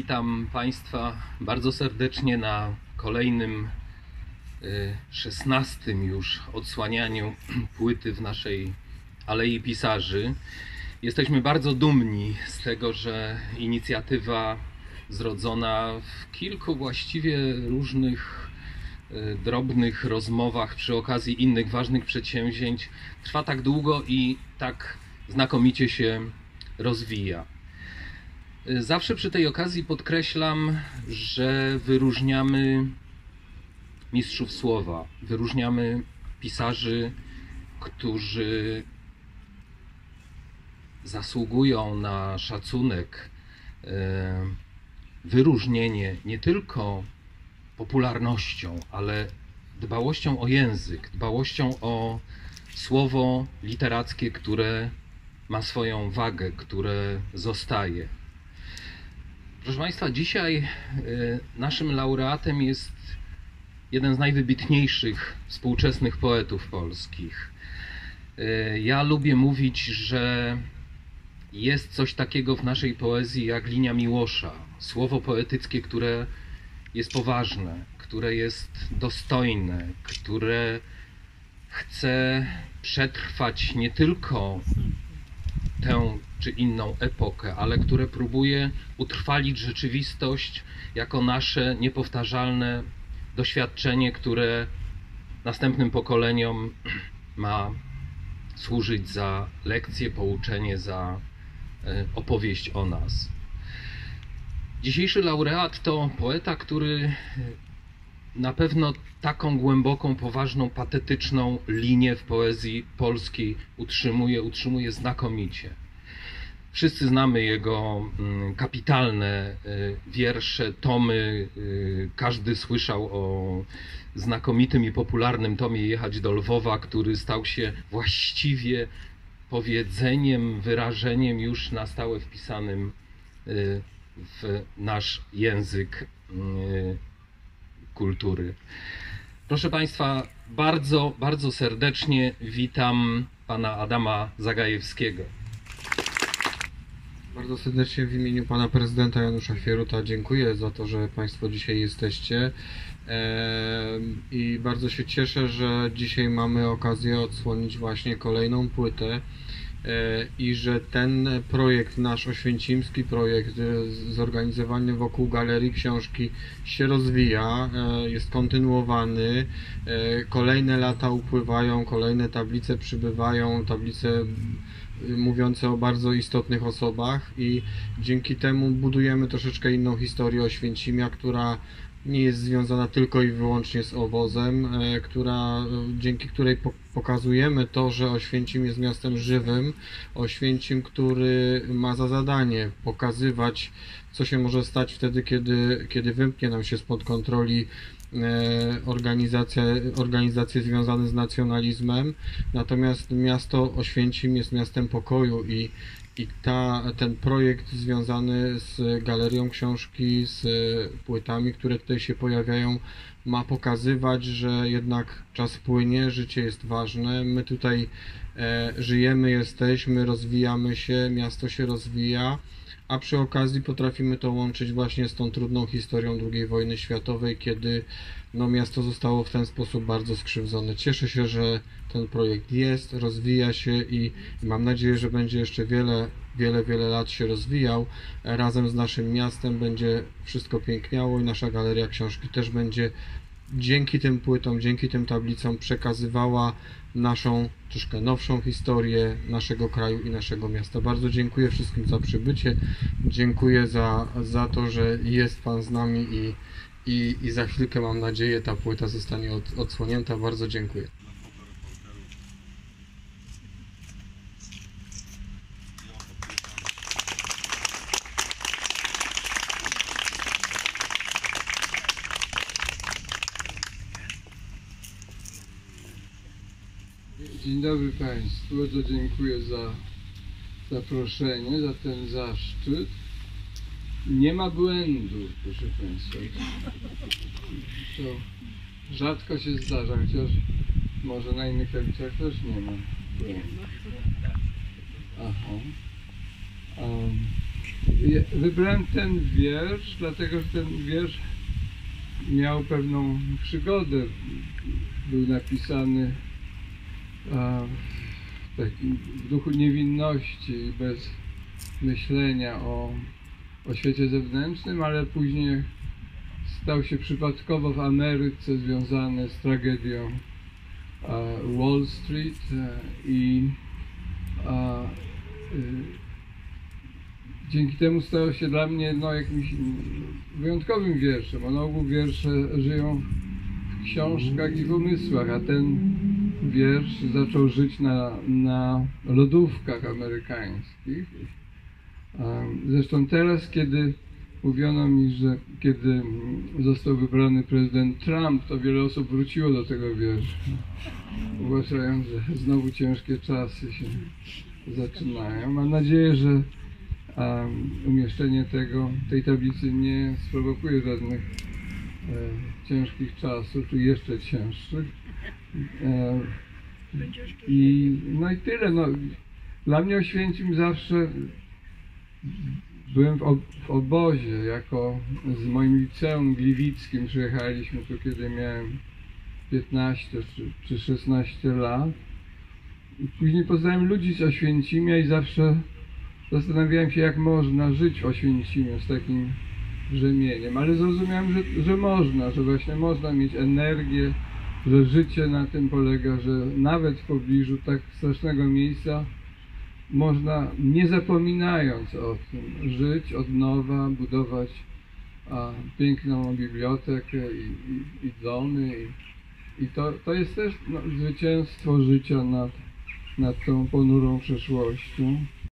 Witam Państwa bardzo serdecznie na kolejnym 16. już odsłanianiu płyty w naszej Alei Pisarzy. Jesteśmy bardzo dumni z tego, że inicjatywa zrodzona w kilku właściwie różnych drobnych rozmowach przy okazji innych ważnych przedsięwzięć trwa tak długo i tak znakomicie się rozwija. Zawsze przy tej okazji podkreślam, że wyróżniamy mistrzów słowa, wyróżniamy pisarzy, którzy zasługują na szacunek, wyróżnienie nie tylko popularnością, ale dbałością o język, dbałością o słowo literackie, które ma swoją wagę, które zostaje. Proszę Państwa, dzisiaj naszym laureatem jest jeden z najwybitniejszych współczesnych poetów polskich. Ja lubię mówić, że jest coś takiego w naszej poezji jak linia Miłosza. Słowo poetyckie, które jest poważne, które jest dostojne, które chce przetrwać nie tylko tę czy inną epokę, ale które próbuje utrwalić rzeczywistość jako nasze niepowtarzalne doświadczenie, które następnym pokoleniom ma służyć za lekcję, pouczenie, za opowieść o nas. Dzisiejszy laureat to poeta, który na pewno taką głęboką, poważną, patetyczną linię w poezji polskiej utrzymuje znakomicie. Wszyscy znamy jego kapitalne wiersze, tomy. Każdy słyszał o znakomitym i popularnym tomie Jechać do Lwowa, który stał się właściwie powiedzeniem, wyrażeniem już na stałe wpisanym w nasz język kultury. Proszę Państwa, bardzo, bardzo serdecznie witam pana Adama Zagajewskiego. Bardzo serdecznie w imieniu pana prezydenta Janusza Chwieruta dziękuję za to, że Państwo dzisiaj jesteście i bardzo się cieszę, że dzisiaj mamy okazję odsłonić właśnie kolejną płytę i że ten projekt, nasz oświęcimski projekt zorganizowany wokół Galerii Książki się rozwija, jest kontynuowany, kolejne lata upływają, kolejne tablice przybywają, tablice mówiące o bardzo istotnych osobach i dzięki temu budujemy troszeczkę inną historię Oświęcimia, która nie jest związana tylko i wyłącznie z obozem, dzięki której pokazujemy to, że Oświęcim jest miastem żywym, Oświęcim, który ma za zadanie pokazywać, co się może stać wtedy, kiedy wymknie nam się spod kontroli organizacje związane z nacjonalizmem, natomiast miasto Oświęcim jest miastem pokoju i ten projekt związany z Galerią Książki, z płytami, które tutaj się pojawiają, ma pokazywać, że jednak czas płynie, życie jest ważne, my tutaj żyjemy, jesteśmy, rozwijamy się, miasto się rozwija, a przy okazji potrafimy to łączyć właśnie z tą trudną historią II wojny światowej, kiedy miasto zostało w ten sposób bardzo skrzywdzone. Cieszę się, że ten projekt jest, rozwija się i mam nadzieję, że będzie jeszcze wiele lat się rozwijał. Razem z naszym miastem będzie wszystko piękniało i nasza Galeria Książki też będzie dzięki tym płytom, dzięki tym tablicom przekazywała naszą troszkę nowszą historię naszego kraju i naszego miasta. Bardzo dziękuję wszystkim za przybycie, dziękuję za to, że jest Pan z nami i za chwilkę, mam nadzieję, ta płyta zostanie odsłonięta. Bardzo dziękuję. Dzień dobry Państwu, bardzo dziękuję za zaproszenie, za ten zaszczyt. Nie ma błędu, proszę Państwa. To rzadko się zdarza, chociaż może na innych tablicach też nie ma błędu. Aha. Wybrałem ten wiersz, dlatego że ten wiersz miał pewną przygodę. Był napisany w duchu niewinności, bez myślenia o świecie zewnętrznym, ale później stał się przypadkowo w Ameryce związany z tragedią Wall Street i dzięki temu stał się dla mnie jakimś wyjątkowym wierszem. Na ogół wiersze żyją w książkach i w umysłach, a ten wiersz zaczął żyć na lodówkach amerykańskich. Zresztą teraz, kiedy mówiono mi, że kiedy został wybrany prezydent Trump, to wiele osób wróciło do tego wiersza, uważając, że znowu ciężkie czasy się zaczynają. Mam nadzieję, że umieszczenie tej tablicy nie sprowokuje żadnych ciężkich czasów, czy jeszcze cięższych. I tyle. Dla mnie Oświęcim zawsze byłem w obozie, z moim liceum gliwickim przyjechaliśmy tu, kiedy miałem 15 czy 16 lat. I później poznałem ludzi z Oświęcimia i zawsze zastanawiałem się, jak można żyć w Oświęcimiu z takim brzemieniem, ale zrozumiałem, że można, że właśnie można mieć energię, że życie na tym polega, że nawet w pobliżu tak strasznego miejsca można, nie zapominając o tym, żyć od nowa, budować piękną bibliotekę i domy. I to jest też zwycięstwo życia nad tą ponurą przeszłością.